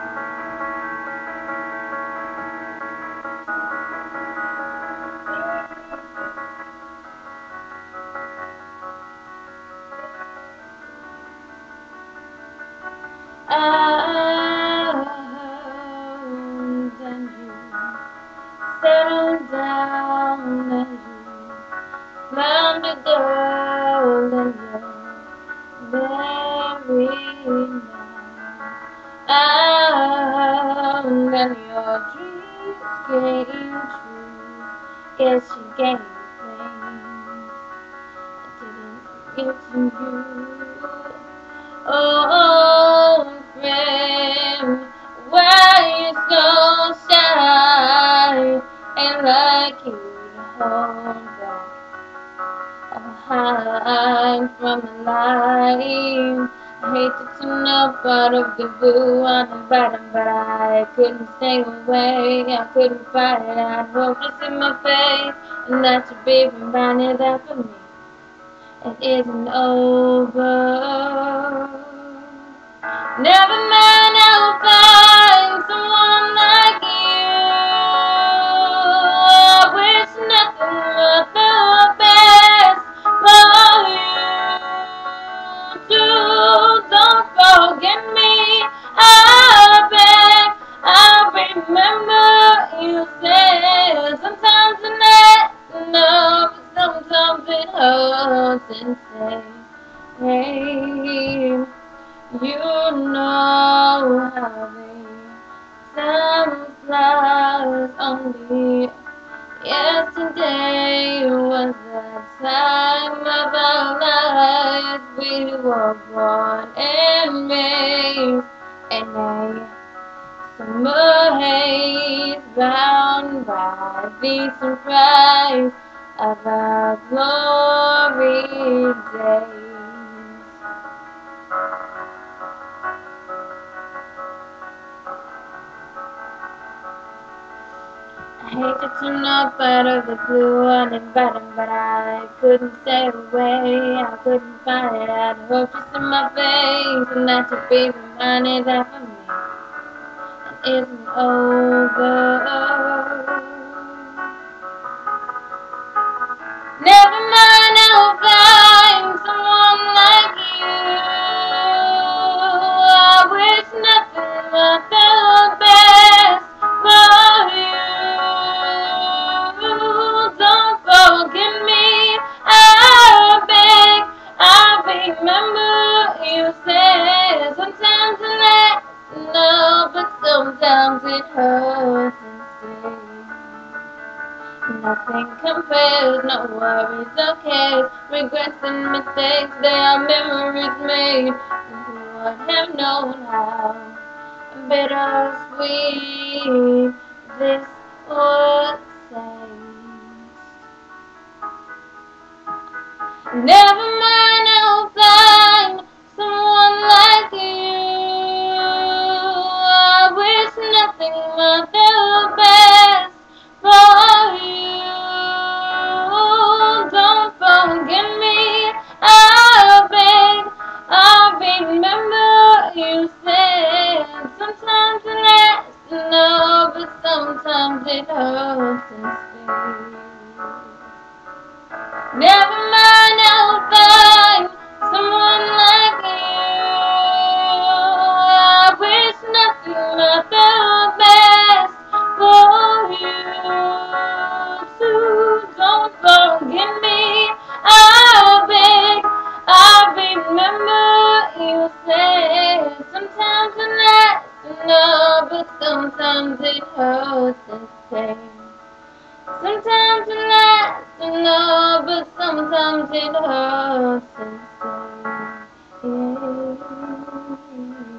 Then you settle down and you found a girl and you're married now. And your dreams came true. Guess you gave things I didn't give to you. Oh, friend, why you so shy? Ain't like you to hold back or hide from the light. I hate to turn up out of the blue on the bottom, but I couldn't stay away. I couldn't fight it. I'd hope to see my face, and that you'd be reminded that for me it isn't over. Never mind, I'll find someone like you. I wish nothing but the best for you. Too, don't forget me. I beg, I remember you said sometimes the night enough, sometimes it hurts insane. Hey, you know how they sunflowers only. Yesterday was the time of our lives. We were born and raised in a summer haze, bound by the surprise of our glory days. I hate to turn up out of the blue on the bottom, but I couldn't stay away. I couldn't find it. I'd hope to see my face and that you'd be reminded that for me it isn't over. Never mind, I'll find someone like you. I wish nothing but the best for you. Don't forget me, I beg. I remember you said sometimes it lasts enough, but sometimes it hurts instead. Nothing compares, no worries or cares. Regrets and mistakes, they are memories made. Who would have known how bittersweet this would taste? Never mind, I'll find someone like you. I wish nothing but the best for you. Don't forget me, I beg. I remember you said sometimes it lasts enough, but sometimes it hurts instead. Never mind, I'll find someone like you. I wish nothing but the best for you too. Don't forget me, I beg. I remember you said sometimes it lasts enough, but sometimes it hurts instead. Sometimes it lasts enough, but sometimes it hurts inside. Yeah.